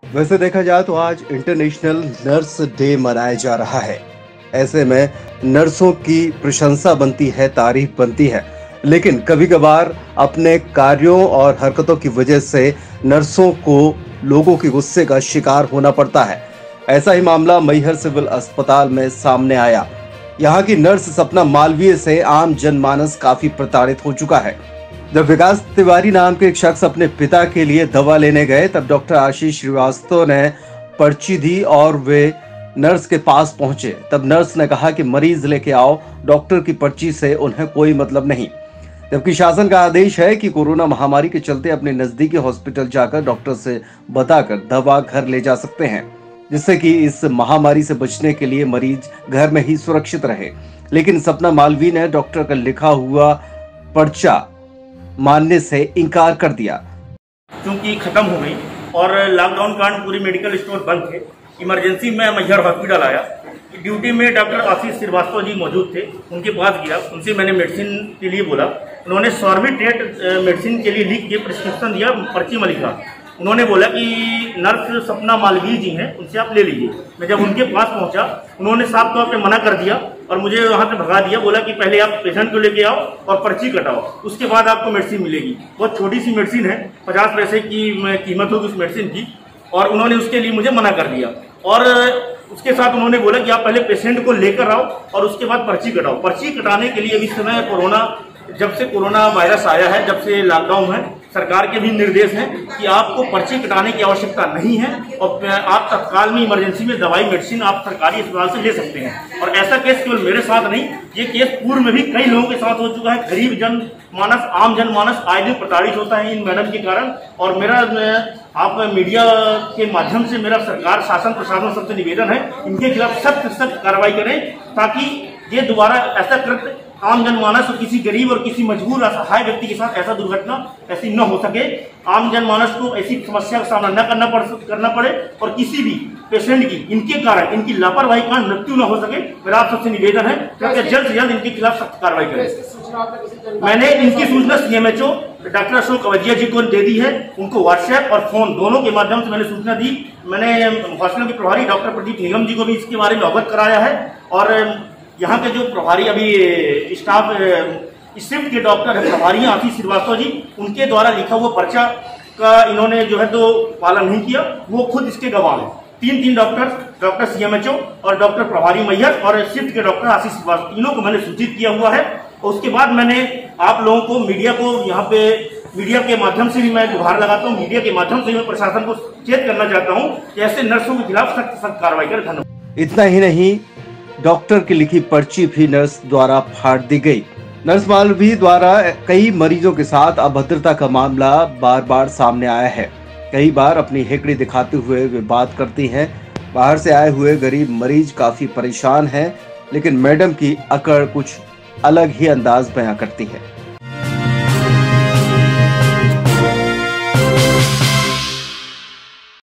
वैसे देखा जाए तो आज इंटरनेशनल नर्स डे मनाया जा रहा है। ऐसे में नर्सों की प्रशंसा बनती है, तारीफ बनती है, लेकिन कभी कभार अपने कार्यों और हरकतों की वजह से नर्सों को लोगों के गुस्से का शिकार होना पड़ता है। ऐसा ही मामला मैहर सिविल अस्पताल में सामने आया। यहाँ की नर्स सपना मालवीय से आम जनमानस काफी प्रताड़ित हो चुका है। जब विकास तिवारी नाम के एक शख्स अपने पिता के लिए दवा लेने गए, तब डॉक्टर आशीष श्रीवास्तव ने पर्ची दी और वे नर्स के पास पहुंचे। तब नर्स ने कहा कि मरीज लेके आओ, डॉक्टर की पर्ची से उन्हें कोई मतलब नहीं। जबकि शासन का आदेश है कि कोरोना महामारी के चलते अपने नजदीकी हॉस्पिटल जाकर डॉक्टर से बताकर दवा घर ले जा सकते हैं, जिससे कि इस महामारी से बचने के लिए मरीज घर में ही सुरक्षित रहे। लेकिन सपना मालवीय ने डॉक्टर का लिखा हुआ पर्चा मानने से इनकार कर दिया। क्योंकि खत्म हो गई और लॉकडाउन कारण पूरी मेडिकल स्टोर बंद थे, इमरजेंसी में मैहर हॉस्पिटल आया। ड्यूटी में डॉक्टर आशीष श्रीवास्तव जी मौजूद थे, उनके पास गया, उनसे मैंने मेडिसिन के लिए बोला। उन्होंने सॉर्बिट्रेट मेडिसिन के लिए लिख के प्रिस्क्रिप्शन दिया, पर्ची में लिखा। उन्होंने बोला कि नर्स सपना मालवीय जी हैं, उनसे आप ले लीजिए। मैं जब उनके पास पहुंचा, उन्होंने साफ तौर पे मना कर दिया और मुझे वहां से भगा दिया। बोला कि पहले आप पेशेंट को लेके आओ और पर्ची कटाओ, उसके बाद आपको मेडिसिन मिलेगी। बहुत छोटी सी मेडिसिन है, 50 पैसे की कीमत होगी उस मेडिसिन की, और उन्होंने उसके लिए मुझे मना कर दिया। और उसके साथ उन्होंने बोला कि आप पहले पेशेंट को लेकर आओ और उसके बाद पर्ची कटाओ। पर्ची कटाने के लिए इस समय जब से कोरोना वायरस आया है, जब से लॉकडाउन है, सरकार के भी निर्देश हैं कि आपको पर्ची कटाने की आवश्यकता नहीं है और आप तत्काल में इमरजेंसी में दवाई मेडिसिन आप सरकारी अस्पताल से ले सकते हैं। और ऐसा केस केवल मेरे साथ नहीं, ये केस पूर्व में भी कई लोगों के साथ हो चुका है। गरीब जनमानस, आम जनमानस आए दिन प्रताड़ित होता है इन मैडम के कारण। और मेरा आप मीडिया के माध्यम से मेरा सरकार, शासन, प्रशासन सबसे निवेदन है, इनके खिलाफ सख्त कार्रवाई करें, ताकि ये दोबारा ऐसा कृत्य आम जनमानस और किसी गरीब और किसी मजबूर असहाय व्यक्ति के साथ ऐसा दुर्घटना ऐसी न हो सके। आम जनमानस को ऐसी समस्या का सामना न करना पड़े और किसी भी पेशेंट की इनके कारण, इनकी लापरवाही का मृत्यु न हो सके। मेरा आप सबसे निवेदन है कि जल्द से जल्द इनके खिलाफ सख्त कार्रवाई करें। मैंने इनकी सूचना CMHO डॉक्टर अशोक कवजिया जी को दे दी है। उनको व्हाट्सएप और फोन दोनों के माध्यम से मैंने सूचना दी। मैंने हॉस्पिटल के प्रभारी डॉक्टर प्रदीप निगम जी को भी इसके बारे में अवगत कराया है। और यहाँ के जो प्रभारी अभी स्टाफ शिफ्ट के डॉक्टर है, प्रभारी आशीष श्रीवास्तव जी, उनके द्वारा लिखा हुआ पर्चा का इन्होंने जो है तो पालन नहीं किया। वो खुद इसके गवाह हैं। तीन डॉक्टर CMHO और डॉक्टर प्रभारी मैहर और शिफ्ट के डॉक्टर आशीष श्रीवास्तव, तीनों को मैंने सूचित किया हुआ है। और उसके बाद मैंने आप लोगों को, मीडिया को, यहाँ पे मीडिया के माध्यम से भी मैं गुहार लगाता हूँ, मीडिया के माध्यम से मैं प्रशासन को सचेत करना चाहता हूँ कि ऐसे नर्सों के खिलाफ सख्त कार्रवाई करें। धन्यवाद। इतना ही नहीं, डॉक्टर की लिखी पर्ची भी नर्स द्वारा फाड़ दी गई। नर्स मालवीय द्वारा कई मरीजों के साथ अभद्रता का मामला बार बार सामने आया है। कई बार अपनी हेकड़ी दिखाते हुए वे बात करती हैं। बाहर से आए हुए गरीब मरीज काफी परेशान हैं, लेकिन मैडम की अकड़ कुछ अलग ही अंदाज बयां करती है।